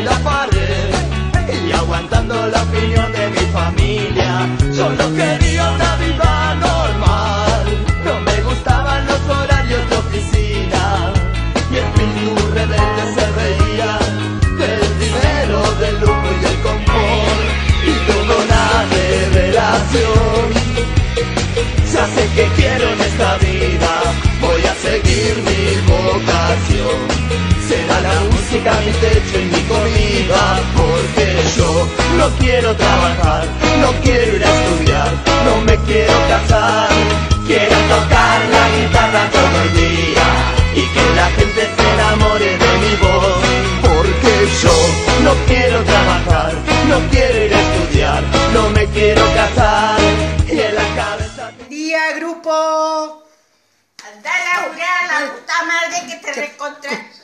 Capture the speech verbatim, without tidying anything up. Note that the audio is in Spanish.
y la pared, y aguantando la opinión de mi familia. Solo quería una vida normal, no me gustaban los horarios de oficina, y el espíritu rebelde se reía del dinero, del lujo y del confort, y tuvo una revelación. Ya sé que quiero en esta vida, voy a seguir mi vocación. Será la música mi techo y mi comida, porque yo no quiero trabajar, no quiero ir a estudiar, no me quiero casar. Quiero tocar la guitarra todo el día y que la gente se enamore de mi voz, porque yo no quiero trabajar, no quiero ir a estudiar, no me quiero casar. Y en la cabeza... Día, grupo. Andale a jugar a la puta madre que te recontra.